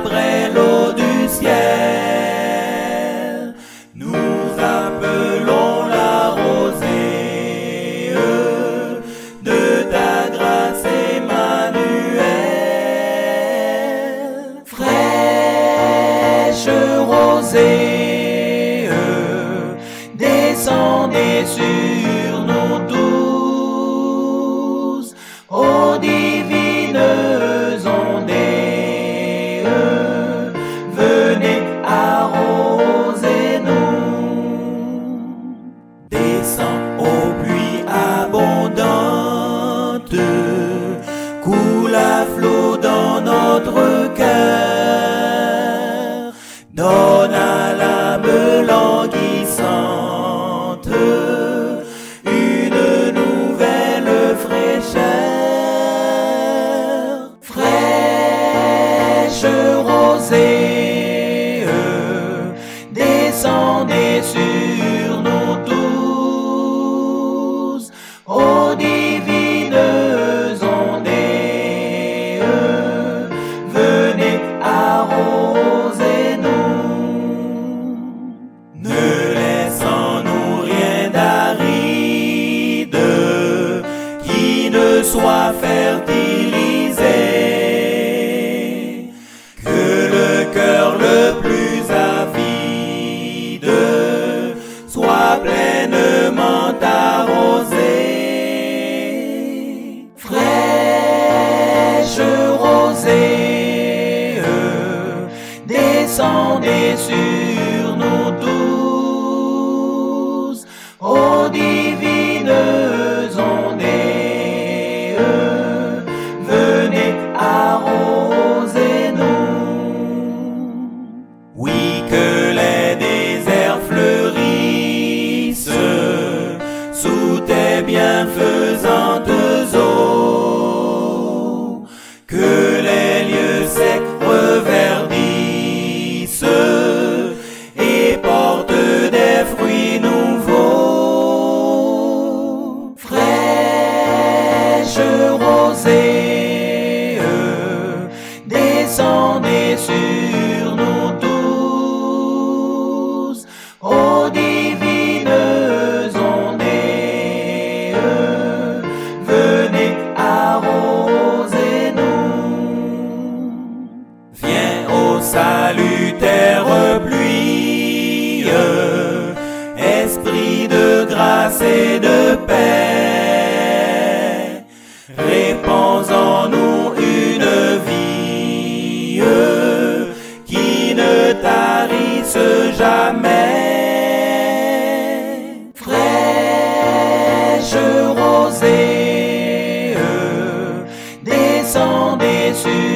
descendrait l'eau du ciel. Nous appelons la rosée de ta grâce, Emmanuel. Fraîche rosée, descendez sur nous tous, ô divines ondées, venez arroser-nous. Descends aux pluies abondantes, coule à flot dans notre cœur, donne à l'âme languissante une nouvelle fraîcheur. Fraîche rosée, descendez sur nous tous, ô divines ondées, venez arroser-nous. Ne laissons-nous rien d'aride qui ne soit fertilisé, que le cœur le plus avide soit pleinement arrosé. Fraîche rosée, descendez sur nous tous, ô divines ondées, venez arroser-nous. Oui, que les déserts fleurissent sous tes bienfaisantes eaux, que les lieux secs reverdissent et portent des fruits nouveaux. Fraîche rosée, descendez sur nous tous, ô divines ondées, venez arroser-nous. Viens ô salutaire pluie, esprit de grâce et de paix, répands en nous une vie qui ne tarisse jamais. Fraîche rosée, descendez sur